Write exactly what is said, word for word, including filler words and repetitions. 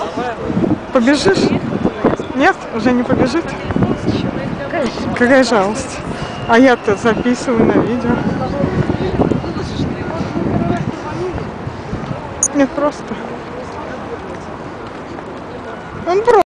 Побежишь? Нет? Уже не побежит? Какая жалость. А я-то записываю на видео. Нет, просто. Он просто.